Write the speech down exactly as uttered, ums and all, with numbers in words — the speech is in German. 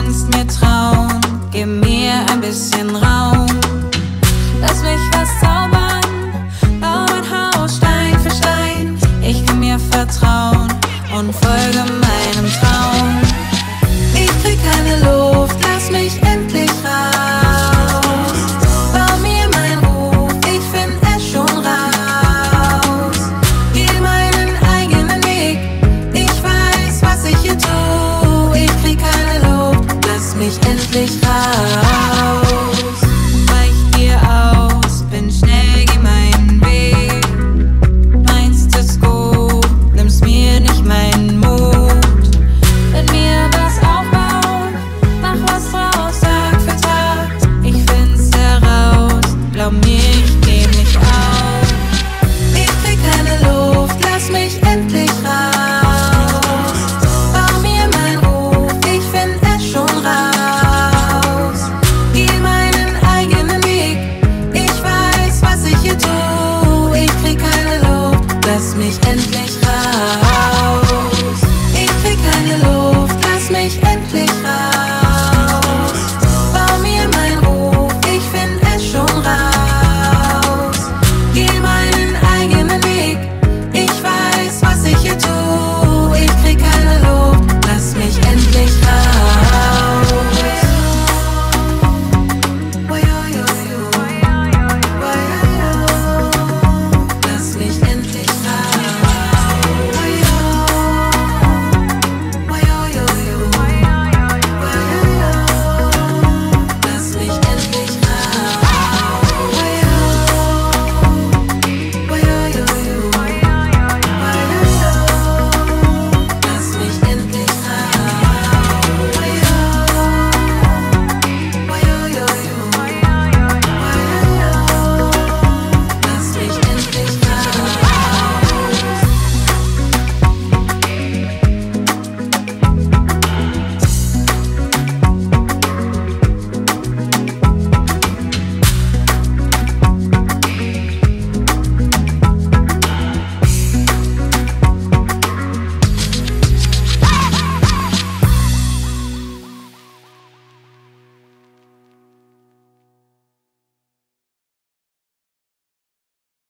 kannst mir trauen, gib mir ein bisschen Raum. Lass mich was zaubern, bau mein Haus Stein für Stein. Ich kann mir vertrauen und folge meinem Traum. Ich krieg keine Luft, lass mich endlich raus. Bau mir mein Ruf, ich find es schon raus. Geh meinen eigenen Weg, ich weiß, was ich hier tu. Ich krieg keine Luft, lass mich endlich raus. Weich dir aus, bin schnell, geh meinen Weg. Meinst es gut, nimmst mir nicht meinen Mut. Mit mir was aufbauen, mach was draus, Tag für Tag. Ich find's heraus, glaub mir, ich geb nicht auf. Ich krieg keine Luft, lass mich endlich raus. Bau mir mein Ruf, ich find es schon raus. Geh meinen eigenen Weg, ich weiß, was ich hier tu. Ich krieg keine Luft, lass mich endlich raus. Ich krieg keine Luft, lass mich endlich raus.